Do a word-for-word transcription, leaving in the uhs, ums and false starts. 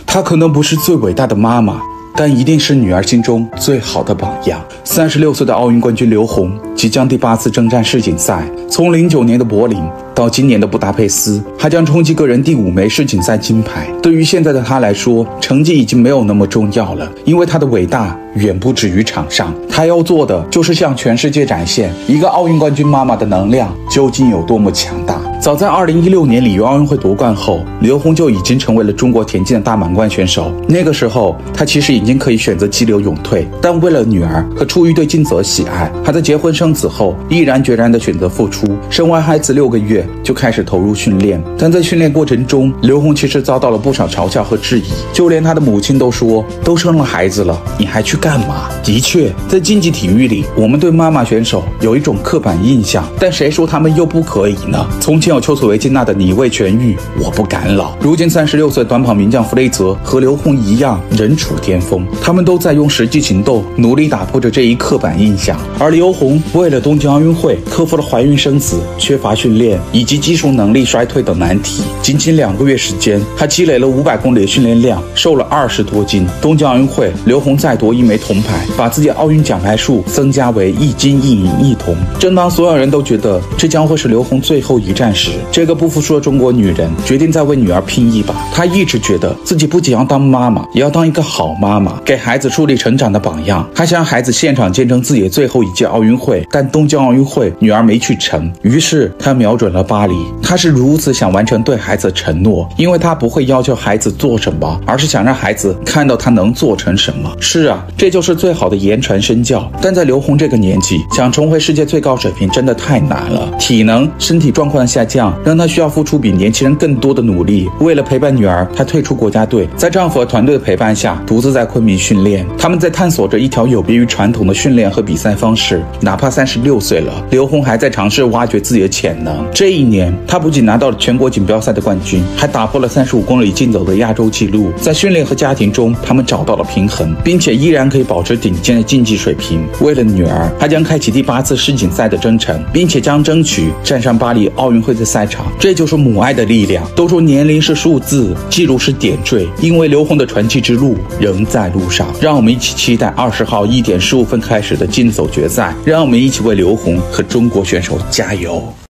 她可能不是最伟大的妈妈，但一定是女儿心中最好的榜样。三十六岁的奥运冠军刘虹即将第八次征战世锦赛，从零九年的柏林到今年的布达佩斯，还将冲击个人第五枚世锦赛金牌。对于现在的她来说，成绩已经没有那么重要了，因为她的伟大远不止于场上。她要做的就是向全世界展现一个奥运冠军妈妈的能量究竟有多么强大。早在二零一六年里约奥运会夺冠后，刘虹就已经成为了中国田径的大满贯选手。那个时候，她其实已经可以选择激流勇退，但为了女儿和出于对金泽喜爱，她在结婚生子后毅然决然地选择复出。生完孩子六个月就开始投入训练，但在训练过程中，刘虹其实遭到了不少嘲笑和质疑，就连她的母亲都说：“都生了孩子了，你还去干嘛？”的确，在竞技体育里，我们对妈妈选手有一种刻板印象，但谁说他们又不可以呢？从前有丘索维金娜的你未痊愈，我不敢老。如今三十六岁短跑名将弗雷泽和刘虹一样人处巅峰，他们都在用实际行动努力打破着这一刻板印象。而刘虹为了东京奥运会克服了怀孕生子、缺乏训练以及技术能力衰退等难题，仅仅两个月时间，她积累了五百公里的训练量，瘦了二十多斤。东京奥运会，刘虹再夺一枚铜牌，把自己奥运奖牌数增加为一金一银一铜。正当所有人都觉得这将会是刘虹最后一战时，这个不服输的中国女人决定再为女儿拼一把。她一直觉得自己不仅要当妈妈，也要当一个好妈妈，给孩子树立成长的榜样。她想让孩子现场见证自己的最后一届奥运会，但东京奥运会女儿没去成，于是她瞄准了巴黎。她是如此想完成对孩子的承诺，因为她不会要求孩子做什么，而是想让孩子看到她能做成什么。是啊，这就是最好的言传身教。但在刘虹这个年纪，想重回世界最高水平真的太难了，体能、身体状况的下降让她需要付出比年轻人更多的努力。为了陪伴女儿，她退出国家队，在丈夫和团队的陪伴下，独自在昆明训练。他们在探索着一条有别于传统的训练和比赛方式。哪怕三十六岁了，刘虹还在尝试挖掘自己的潜能。这一年，她不仅拿到了全国锦标赛的冠军，还打破了三十五公里竞走的亚洲纪录。在训练和家庭中，他们找到了平衡，并且依然可以保持顶尖的竞技水平。为了女儿，她将开启第八次世锦赛的征程，并且将争取站上巴黎奥运会的赛场。这就是母爱的力量。都说年龄是数字，记录是点缀，因为刘虹的传奇之路仍在路上。让我们一起期待二十号一点十五分开始的竞走决赛，让我们一起为刘虹和中国选手加油。